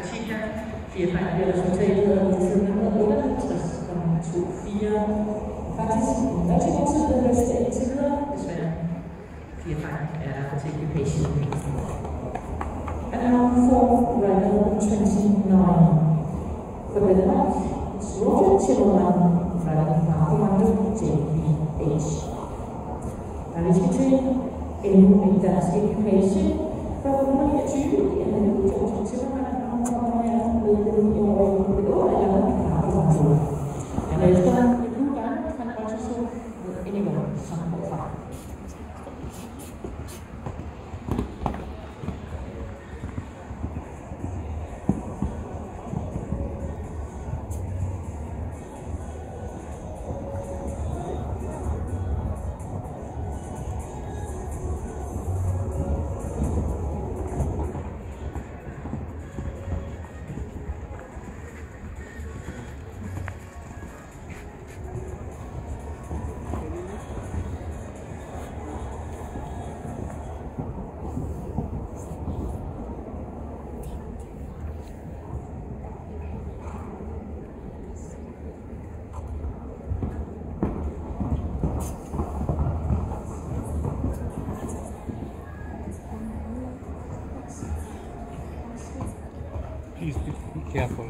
artikler. 4 fejl bliver resultatet af 1958,24. Faktisk en rigtig god tid, der løste det indtil videre. Desværre 4 fejl er til occupation. And now for rider 29. For Denmark, it's Roger Timmermann, riding par kommando JPH. Der vi skal til endnu en dansk ekipage for 129. Det er nemlig Roger Timmermann, og han kommer her med den 9-årige belårende par kommando. Han er efter en blue gang, han er også så med en i gang, som kommer fra. Please be careful.